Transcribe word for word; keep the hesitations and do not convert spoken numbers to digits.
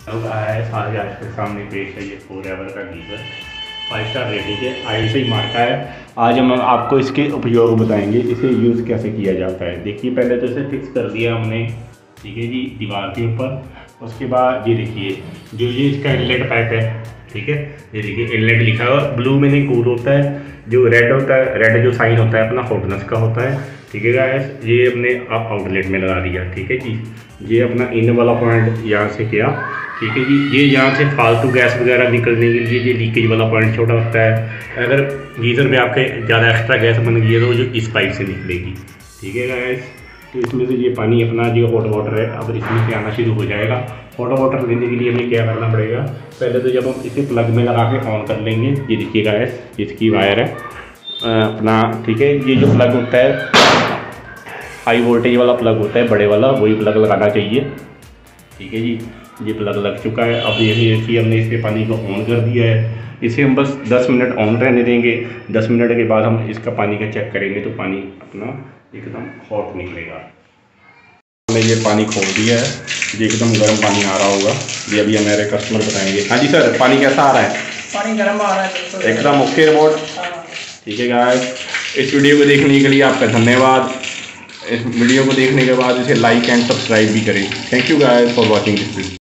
अब आया है आज आपके सामने पेश है ये फोर एवर का गीज़र फाइव स्टार रेटिंग है, आई से ही मार्का है। आज हम आपको इसके उपयोग बताएंगे, इसे यूज़ कैसे किया जाता है। देखिए पहले तो इसे फिक्स कर दिया हमने, ठीक है जी, दीवार के ऊपर। उसके बाद ये देखिए जो ये इसका इनलेट पाइप है, ठीक है, ये देखिए इनलेट लिखा हुआ ब्लू में नहीं कूल होता है, जो रेड होता है, रेड जो साइन होता है अपना हॉटनेस का होता है, ठीक है गाइस। ये अपने आप आउटलेट में लगा दिया, ठीक है जी। ये अपना इन वाला पॉइंट यहाँ से किया, ठीक है जी। ये यहाँ से फालतू गैस वगैरह निकलने के लिए ये लीकेज वाला पॉइंट छोटा होता है। अगर गीज़र में आपके ज़्यादा एक्स्ट्रा गैस बन गई है तो जो इस पाइप से निकलेगी, ठीक है गाइस। तो इसमें से ये पानी अपना जो हॉट वाटर है अब इसमें से आना शुरू हो जाएगा। हॉट वाटर लेने के लिए हमें क्या करना पड़ेगा, पहले तो जब हम इसे प्लग में लगा के ऑन कर लेंगे, ये देखिए गाइस इसकी वायर है अपना, ठीक है। ये जो प्लग होता है हाई वोल्टेज वाला प्लग होता है, बड़े वाला, वही प्लग लगाना चाहिए, ठीक है जी। ये प्लग लग चुका है। अब ये देखिए हमने इसके पानी को ऑन कर दिया है। इसे हम बस दस मिनट ऑन रहने देंगे। दस मिनट के बाद हम इसका पानी का चेक करेंगे तो पानी अपना एकदम हॉट निकलेगा। हमने ये पानी खोल दिया है, ये एकदम गर्म पानी आ रहा होगा। ये अभी हमारे कस्टमर बताएंगे। हाँ जी सर, पानी कैसा आ रहा है? पानी गर्म आ रहा है एकदम ओके रिपोर्ट, ठीक है गाइस। इस वीडियो को देखने के लिए आपका धन्यवाद। इस वीडियो को देखने के बाद इसे लाइक एंड सब्सक्राइब भी करें। Thank you guys for watching this video.